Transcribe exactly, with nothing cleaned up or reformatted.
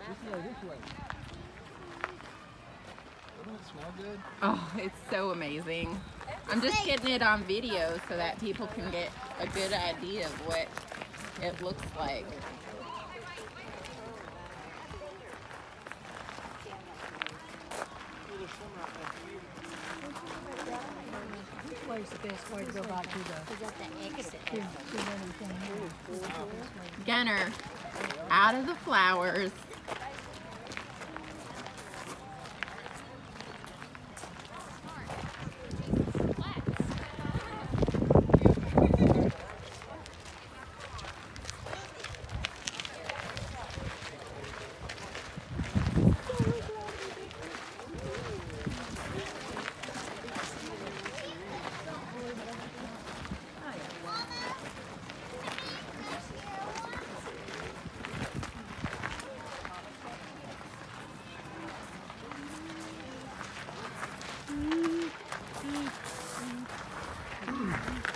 This way, this way. Doesn't it smell good? Oh, it's so amazing. I'm just getting it on video so that people can get a good idea of what it looks like. Which way is the best way to go back to the... Gunner, out of the flowers. Mm-hmm.